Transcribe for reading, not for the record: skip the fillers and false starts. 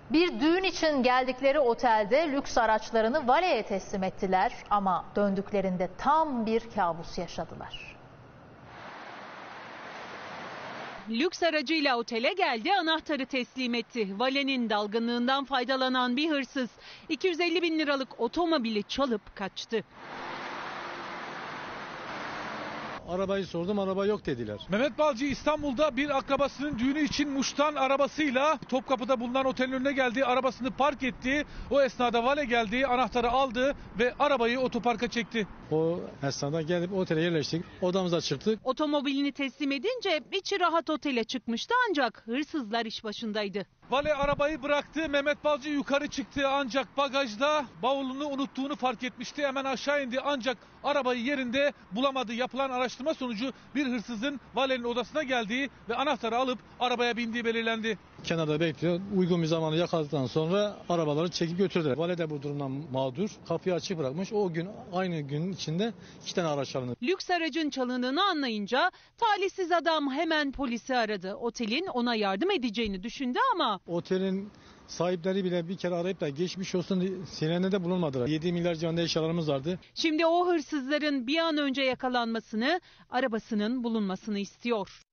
Bir düğün için geldikleri otelde lüks araçlarını valeye teslim ettiler ama döndüklerinde tam bir kabus yaşadılar. Lüks aracıyla otele geldi, anahtarı teslim etti. Valenin dalgınlığından faydalanan bir hırsız 250 bin liralık otomobili çalıp kaçtı. Arabayı sordum, araba yok dediler. Mehmet Balcı İstanbul'da bir akrabasının düğünü için Muş'tan arabasıyla Topkapı'da bulunan otelin önüne geldi. Arabasını park etti. O esnada vale geldi, anahtarı aldı ve arabayı otoparka çekti. O esnada gelip otele yerleştik. Odamıza çıktık. Otomobilini teslim edince içi rahat otele çıkmıştı ancak hırsızlar iş başındaydı. Vale arabayı bıraktı. Mehmet Balcı yukarı çıktı ancak bagajda bavulunu unuttuğunu fark etmişti. Hemen aşağı indi ancak arabayı yerinde bulamadı. Yapılan araştırma sonucu bir hırsızın valenin odasına geldiği ve anahtarı alıp arabaya bindiği belirlendi. Kenarda bekliyor. Uygun bir zamanı yakaladıktan sonra arabaları çekip götürdüler. Vale de bu durumdan mağdur. Kapıyı açık bırakmış. O gün aynı gün içinde 2 tane araç alındı. Lüks aracın çalındığını anlayınca talihsiz adam hemen polisi aradı. Otelin ona yardım edeceğini düşündü ama Otelin sahipleri bile bir kere arayıp da geçmiş olsun sinirlerinde bulunmadılar. 7 milyar civarında eşyalarımız vardı. şimdi o hırsızların bir an önce yakalanmasını, arabasının bulunmasını istiyor.